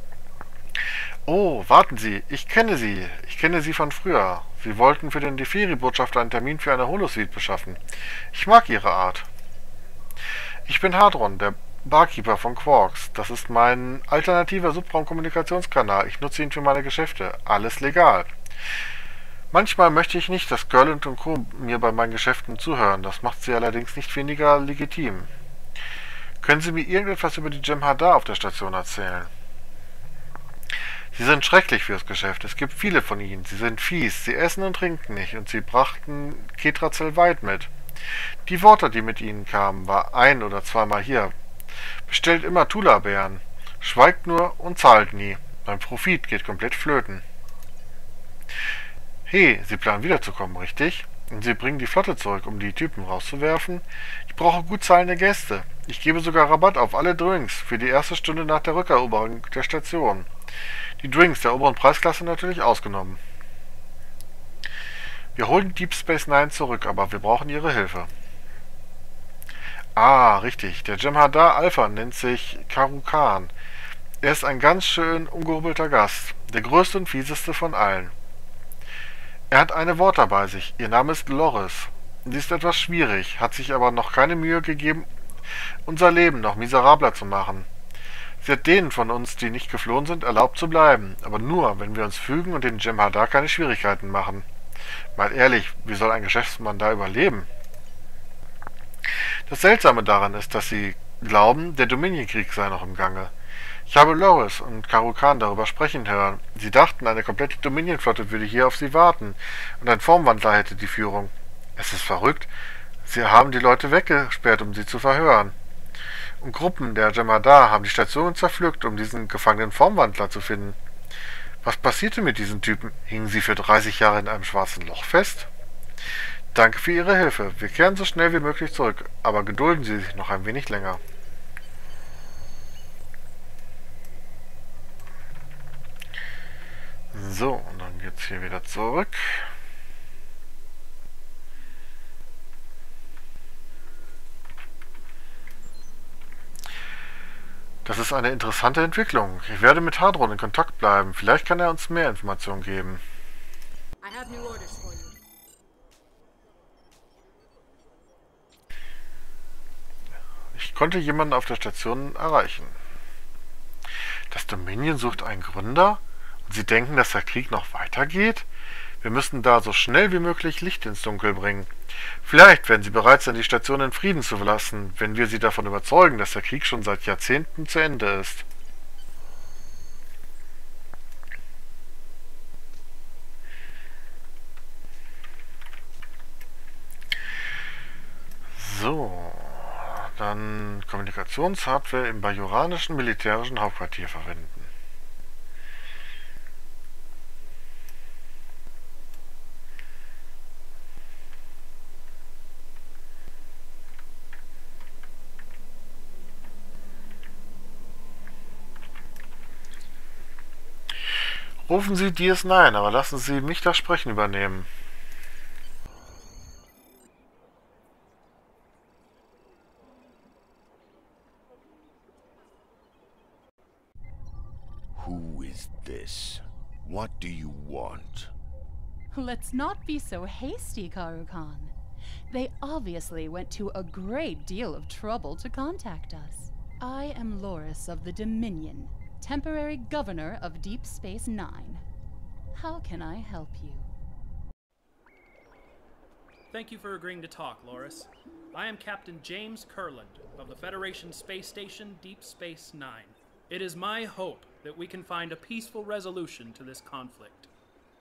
Oh, warten Sie. Ich kenne Sie. Ich kenne Sie von früher. Sie wollten für den Deferi-Botschafter einen Termin für eine Holosuite beschaffen. Ich mag Ihre Art. Ich bin Hadron, der Barkeeper von Quarks. Das ist mein alternativer Subraumkommunikationskanal. Ich nutze ihn für meine Geschäfte. Alles legal. Manchmal möchte ich nicht, dass Görlund und Co. mir bei meinen Geschäften zuhören. Das macht sie allerdings nicht weniger legitim. Können Sie mir irgendetwas über die Jem'Hadar auf der Station erzählen? Sie sind schrecklich fürs Geschäft. Es gibt viele von ihnen. Sie sind fies. Sie essen und trinken nicht. Und sie brachten Ketrazel weit mit. Die Worte, die mit ihnen kamen, war ein- oder zweimal hier. Bestellt immer Tula-Bären. Schweigt nur und zahlt nie. Mein Profit geht komplett flöten. Hey, Sie planen wiederzukommen, richtig? Und Sie bringen die Flotte zurück, um die Typen rauszuwerfen? Ich brauche gut zahlende Gäste. Ich gebe sogar Rabatt auf alle Drinks für die erste Stunde nach der Rückeroberung der Station. Die Drinks der oberen Preisklasse natürlich ausgenommen. Wir holen Deep Space Nine zurück, aber wir brauchen Ihre Hilfe. Ah, richtig. Der Jem'Hadar Alpha nennt sich Karukan. Er ist ein ganz schön ungehobelter Gast. Der größte und fieseste von allen. Er hat eine Worte bei sich. Ihr Name ist Loris. Sie ist etwas schwierig, hat sich aber noch keine Mühe gegeben, unser Leben noch miserabler zu machen. Sie hat denen von uns, die nicht geflohen sind, erlaubt zu bleiben, aber nur, wenn wir uns fügen und den Jem'Hadar keine Schwierigkeiten machen. Mal ehrlich, wie soll ein Geschäftsmann da überleben? Das Seltsame daran ist, dass sie glauben, der Dominion-Krieg sei noch im Gange. Ich habe Loris und Karukan darüber sprechen hören. Sie dachten, eine komplette Dominion-Flotte würde hier auf sie warten und ein Formwandler hätte die Führung. Es ist verrückt. Sie haben die Leute weggesperrt, um sie zu verhören. Und Gruppen der Jem'Hadar haben die Station zerpflückt, um diesen gefangenen Formwandler zu finden. Was passierte mit diesen Typen? Hingen sie für dreißig Jahre in einem schwarzen Loch fest? Danke für Ihre Hilfe. Wir kehren so schnell wie möglich zurück, aber gedulden Sie sich noch ein wenig länger. So, und dann geht's hier wieder zurück. Das ist eine interessante Entwicklung. Ich werde mit Hadron in Kontakt bleiben. Vielleicht kann er uns mehr Informationen geben. I have new orders for you. Ich konnte jemanden auf der Station erreichen. Das Dominion sucht einen Gründer? Und Sie denken, dass der Krieg noch weitergeht? Wir müssen da so schnell wie möglich Licht ins Dunkel bringen. Vielleicht werden Sie bereit sein, die Station in Frieden zu verlassen, wenn wir Sie davon überzeugen, dass der Krieg schon seit Jahrzehnten zu Ende ist. So, dann Kommunikationshardware im bajoranischen militärischen Hauptquartier verwenden. Rufen Sie D S neun, aber lassen Sie mich das Sprechen übernehmen. Who is this? What do you want? Let's not be so hasty, Karukan. They obviously went to a great deal of trouble to contact us. I am Loris of the Dominion, temporary governor of Deep Space Nine. How can I help you? Thank you for agreeing to talk, Loris. I am Captain James Kurland of the Federation Space Station Deep Space Nine. It is my hope that we can find a peaceful resolution to this conflict.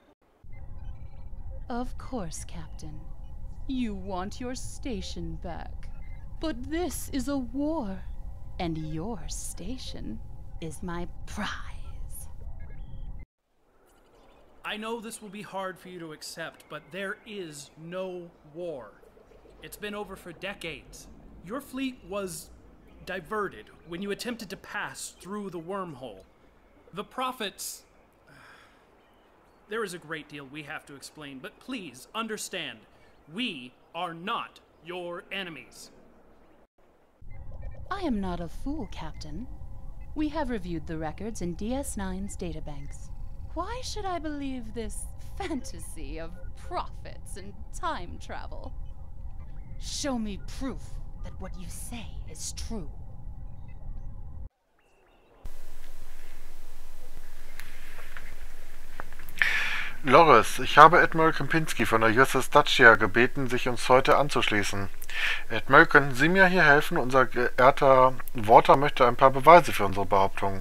Of course, Captain. You want your station back. But this is a war, and your station is my prize. I know this will be hard for you to accept, but there is no war. It's been over for decades. Your fleet was diverted when you attempted to pass through the wormhole. The Prophets... There is a great deal we have to explain, but please understand, we are not your enemies. I am not a fool, Captain. We have reviewed the records in D S nine's databanks. Why should I believe this fantasy of prophets and time travel? Show me proof that what you say is true. Loris, ich habe Admiral Kempinski von der U S S Dacia gebeten, sich uns heute anzuschließen. Admiral, könnten Sie mir hier helfen? Unser geehrter Worter möchte ein paar Beweise für unsere Behauptung.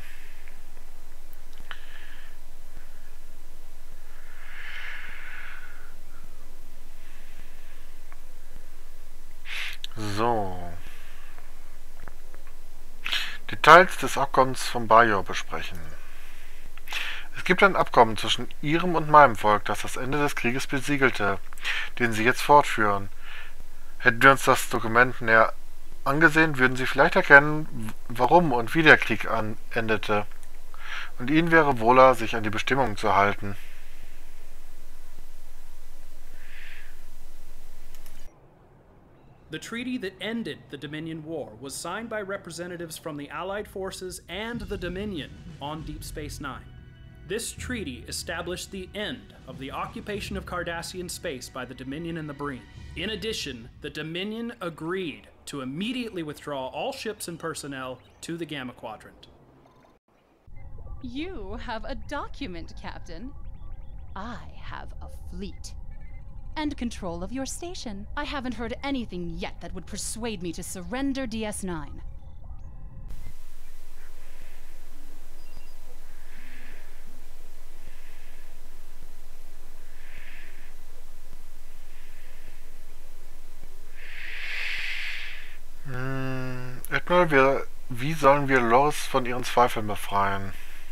So. Details des Abkommens von Bajor besprechen. Es gibt ein Abkommen zwischen Ihrem und meinem Volk, das das Ende des Krieges besiegelte, den Sie jetzt fortführen. Hätten wir uns das Dokument näher angesehen, würden Sie vielleicht erkennen, warum und wie der Krieg endete. Und Ihnen wäre wohler, sich an die Bestimmungen zu halten. The treaty that ended the Dominion War was signed by representatives from the Allied forces and the Dominion on Deep Space Nine. This treaty established the end of the occupation of Cardassian space by the Dominion and the Breen. In addition, the Dominion agreed to immediately withdraw all ships and personnel to the Gamma Quadrant. You have a document, Captain. I have a fleet. And control of your station. I haven't heard anything yet that would persuade me to surrender D S nine. Hm, Admiral, wir, wie sollen wir Loris von ihren Zweifeln befreien?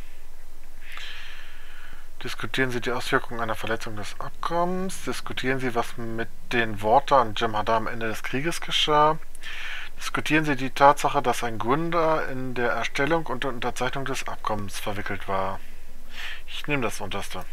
Diskutieren Sie die Auswirkungen einer Verletzung des Abkommens. Diskutieren Sie, was mit den Worten an Jem'Hadar am Ende des Krieges geschah. Diskutieren Sie die Tatsache, dass ein Gründer in der Erstellung und der Unterzeichnung des Abkommens verwickelt war. Ich nehme das Unterste.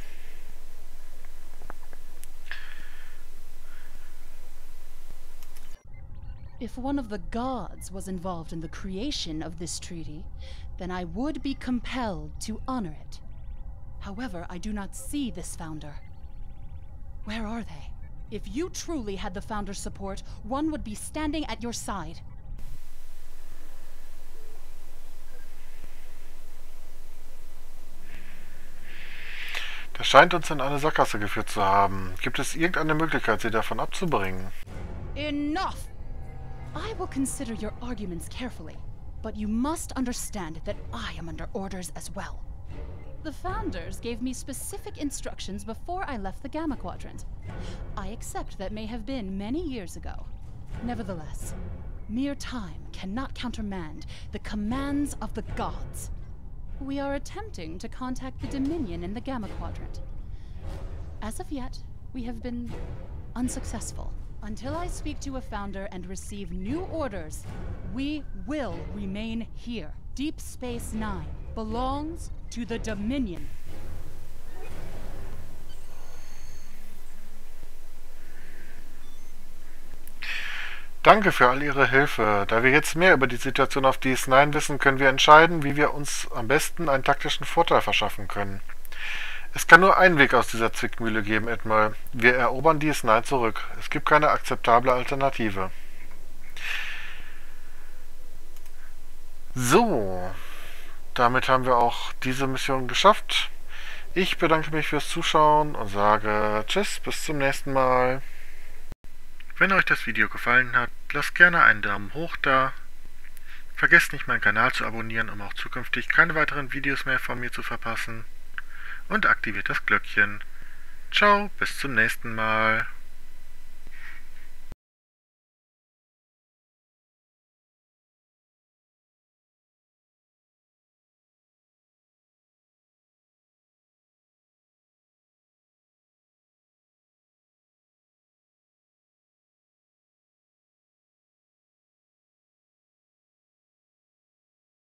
If one of the gods was involved in the creation of this treaty, then I would be compelled to honor it. However, I do not see this founder. Where are they? If you truly had the founder's support, one would be standing at your side. Das scheint uns in eine Sackgasse geführt zu haben. Gibt es irgendeine Möglichkeit, sie davon abzubringen? Enough! I will consider your arguments carefully, but you must understand that I am under orders as well. The founders gave me specific instructions before I left the Gamma Quadrant. I accept that may have been many years ago. Nevertheless, mere time cannot countermand the commands of the gods. We are attempting to contact the Dominion in the Gamma Quadrant. As of yet, we have been unsuccessful. Until I speak to a founder and receive new orders, we will remain here. Deep Space Nine belongs to the Dominion. Danke für all Ihre Hilfe. Da wir jetzt mehr über die Situation auf D S neun wissen, können wir entscheiden, wie wir uns am besten einen taktischen Vorteil verschaffen können. Es kann nur einen Weg aus dieser Zwickmühle geben, Admiral. Wir erobern D S neun zurück. Es gibt keine akzeptable Alternative. So, damit haben wir auch diese Mission geschafft. Ich bedanke mich fürs Zuschauen und sage Tschüss, bis zum nächsten Mal. Wenn euch das Video gefallen hat, lasst gerne einen Daumen hoch da. Vergesst nicht, meinen Kanal zu abonnieren, um auch zukünftig keine weiteren Videos mehr von mir zu verpassen. Und aktiviert das Glöckchen. Ciao, bis zum nächsten Mal.